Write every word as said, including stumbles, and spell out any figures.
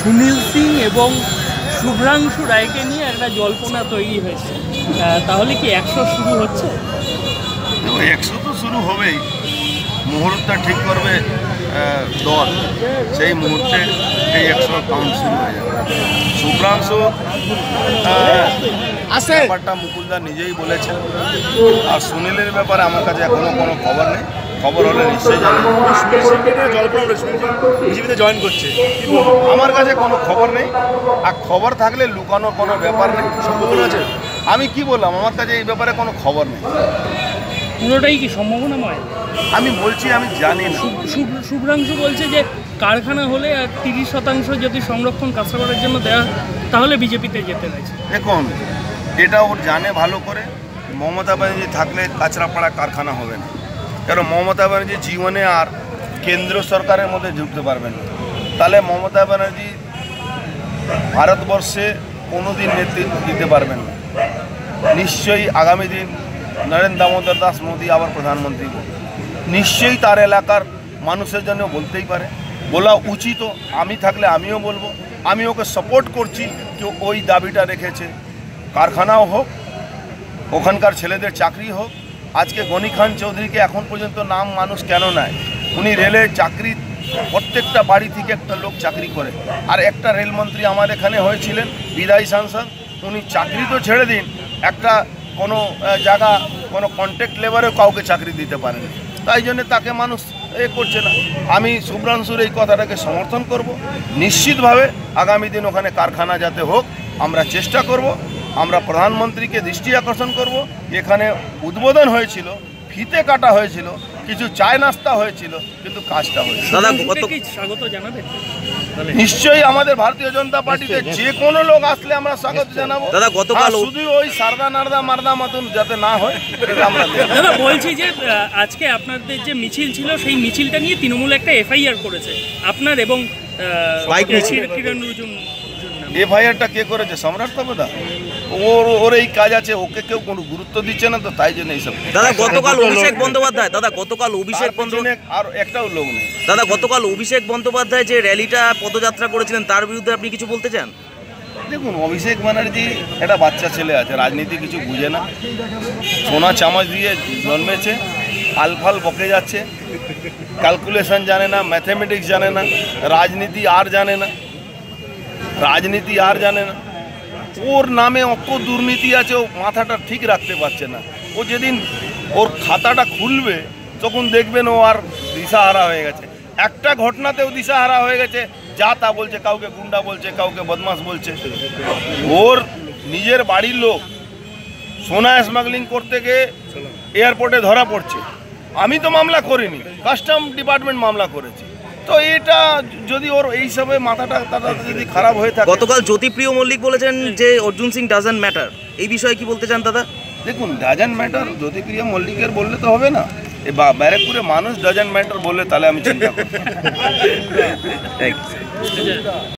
সুনীল সিং এবং শুভ্রাংশু রায়কে নিয়ে একটা জল্পনা তৈরি হয়েছে, তাহলে কি একশো শুরু হচ্ছে? একশো তো শুরু হবেই, মুহূর্তটা ঠিক করবে দল, সেই মুহূর্তে এই একশো কাউন্ট শুরু হয়ে যাবে। শুভ্রাংশু ব্যাপারটা মুকুলদা নিজেই বলেছেন, আর সুনীলের ব্যাপারে আমার কাছে এখনো কোনো খবর নেই, খবর হলে নিশ্চয়ই জানি। বিজেপিতে জয়েন করছে, আমার কাছে কোনো খবর নেই, আর খবর থাকলে লুকানো কোনো ব্যাপার নেই, সম্ভাবনা আছে। আমি কি বললাম, আমার কাছে এই ব্যাপারে কোনো খবর নেই, পুরোটাই কি সম্ভাবনাময়? আমি বলছি আমি জানি না। শুভ্রাংশু বলছে যে কারখানা হলে আর তিরিশ শতাংশ যদি সংরক্ষণ কাঁচাপাড়ের জন্য দেওয়া তাহলে বিজেপিতে যেতে চাইছে। দেখুন, এটা ওর জানে ভালো করে, মমতা ব্যানার্জি থাকলে কাঁচরাপাড়া কারখানা হবে না, কারণ মমতা ব্যানার্জি জীবনে আর কেন্দ্র সরকারের মধ্যে ঢুকতে পারবেন না। তাহলে মমতা ব্যানার্জি ভারতবর্ষে কোনো দিন নেতৃত্ব দিতে পারবেন না। নিশ্চয়ই আগামী দিন নরেন্দ্র দামোদর দাস মোদী আবার প্রধানমন্ত্রী হবে, নিশ্চয়ই তার এলাকার মানুষের জন্য বলতেই পারে, বলা উচিত। আমি থাকলে আমিও বলবো, আমি ওকে সাপোর্ট করছি যে ওই দাবিটা রেখেছে, কারখানাও হোক, ওখানকার ছেলেদের চাকরি হোক। আজকে গনি খান চৌধুরীকে এখন পর্যন্ত নাম মানুষ কেন নেয়? উনি রেলে চাকরি, প্রত্যেকটা বাড়ি থেকে একটা লোক চাকরি করে, আর একটা রেলমন্ত্রী আমার এখানে হয়েছিলেন, বিদায়ী সাংসদ, উনি চাকরি তো ছেড়ে দিন, একটা কোনো জায়গা কোনো কন্ট্রাক্ট লেবারেও কাউকে চাকরি দিতে পারেন, তাই জন্য তাকে মানুষ এ করছে না। আমি শুভ্রাংশুর এই কথাটাকে সমর্থন করব, নিশ্চিতভাবে আগামী দিন ওখানে কারখানা যাতে হোক আমরা চেষ্টা করব। আমরা প্রধানমন্ত্রীকে দৃষ্টি আকর্ষণ করব, এখানে উদ্বোধন হয়েছিল, ফিতে কাটা হয়েছিল, কিছু চায় নাস্তা হয়েছিল, কিন্তু কাজটা হয়েছিল। স্বাগত জানাবেন? নিশ্চয়ই আমাদের ভারতীয় জনতা পার্টিতে যে কোনো লোক আসলে আমরা স্বাগত জানাবো। দাদা গতকাল শুধু ওই সারদা নারদা মারদা মতন যাতে না হয় আমরা দাদা বলছি যে আজকে আপনাদের যে মিছিল ছিল সেই মিছিলটা নিয়ে তৃণমূল একটা এফআইআর করেছে আপনার এবং কিরণ রিজিজুর। এফআইআরটা কে করেছে? সম্রাট তপদা। ওর ওর এই কাজ আছে, ওকে কেউ কোনো গুরুত্ব দিচ্ছে না, তো তাই জন্য এইসব। দাদা গতকাল অভিষেক বন্দ্যোপাধ্যায় দাদা গতকাল অভিষেক বন্দ্যোপাধ্যায় আর একটাও লোক নেই দাদা গতকাল অভিষেক বন্দ্যোপাধ্যায় যে র্যালিটা পদযাত্রা করেছিলেন তার বিরুদ্ধে আপনি কিছু বলতে চান? দেখুন, অভিষেক ব্যানার্জি একটা বাচ্চা ছেলে আছে, রাজনীতি কিছু বুঝে না, সোনা চামচ দিয়ে জন্মেছে, আলফাল বকে যাচ্ছে, ক্যালকুলেশন জানে না, ম্যাথমেটিক্স জানে না, রাজনীতি আর জানে না, রাজনীতি আর জানে না। ওর নামে অত দুর্নীতি আছে, ও মাথাটা ঠিক রাখতে পারছে না। ও যেদিন ওর খাতাটা খুলবে তখন দেখবেন ও আর দিশাহারা হয়ে গেছে। একটা ঘটনাতেও দিশাহারা হয়ে গেছে, যা তা বলছে, কাউকে গুন্ডা বলছে, কাউকে বদমাশ বলছে। ওর নিজের বাড়ির লোক সোনা স্মাগলিং করতে গিয়ে এয়ারপোর্টে ধরা পড়ছে। আমি তো মামলা করিনি, কাস্টম ডিপার্টমেন্ট মামলা করেছে। তো এটা যদি ওর এই সবে মাথাটা তারা যদি খারাপ হয়ে থাকে। গতকাল জ্যোতিপ্রিয় মল্লিক বলেছেন যে অর্জুন সিং ডাজন্ট ম্যাটার, এই বিষয়ে কি বলতে চান দাদা? দেখুন, ডাজন্ট ম্যাটার জ্যোতিপ্রিয় মল্লিকের বললে তো হবে না, এ ব্যারাকপুরে মানুষ ডাজন্ট ম্যাটার বললে তাহলে আমি চিন্তা করি।